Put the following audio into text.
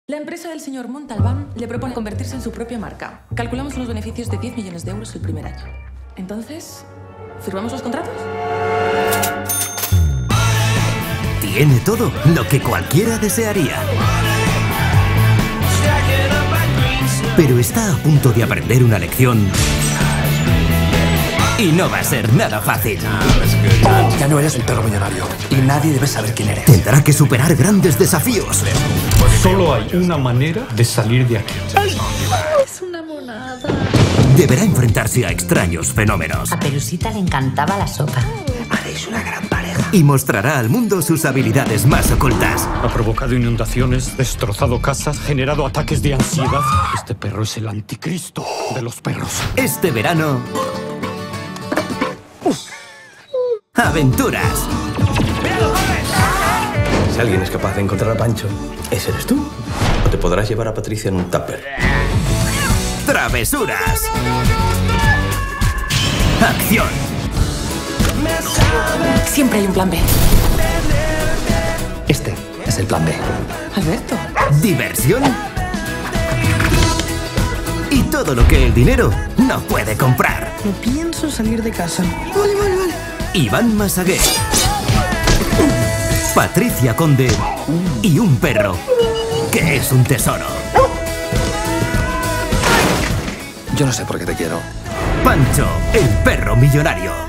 La empresa del señor Montalbán le propone convertirse en su propia marca. Calculamos unos beneficios de 10 millones de euros el primer año. Entonces, ¿firmamos los contratos? Tiene todo lo que cualquiera desearía. Pero está a punto de aprender una lección. Y no va a ser nada fácil. Ya no eres un perro millonario. Y nadie debe saber quién eres. Tendrá que superar grandes desafíos. Solo hay una manera de salir de aquí. Es una monada. Deberá enfrentarse a extraños fenómenos. A Pelusita le encantaba la sopa. Haréis una gran pareja. Y mostrará al mundo sus habilidades más ocultas. Ha provocado inundaciones, destrozado casas, generado ataques de ansiedad. Este perro es el anticristo de los perros. Este verano... ¡aventuras! Si alguien es capaz de encontrar a Pancho, ese eres tú. O te podrás llevar a Patricia en un tupper. ¡Travesuras! ¡Acción! Siempre hay un plan B. Este es el plan B. Alberto. ¡Diversión! Y todo lo que el dinero no puede comprar. No pienso salir de casa. Vale. Iván Massaguer, Patricia Conde y un perro que es un tesoro. Yo no sé por qué te quiero. Pancho, el perro millonario.